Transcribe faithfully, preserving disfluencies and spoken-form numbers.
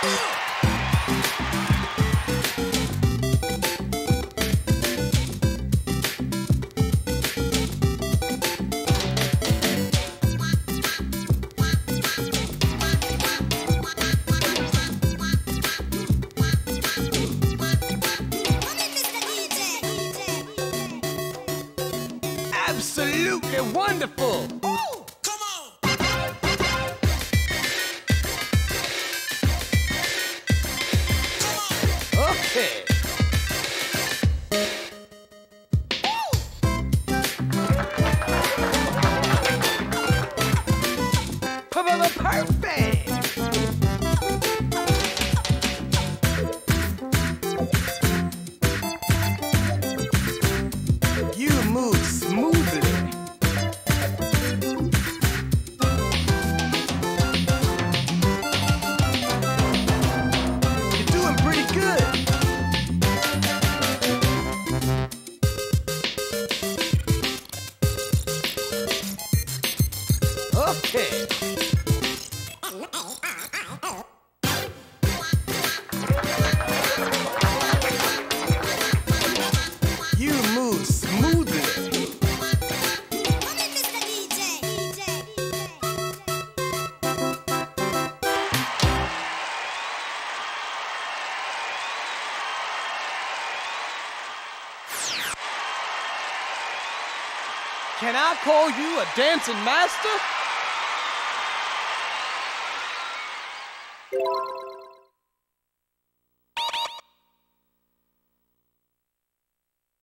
Absolutely wonderful! Ooh, come on! Come on! Okay. Perfect! You move smoothly. You're doing pretty good. Okay. You move smoothly. Can I call you a dancing master?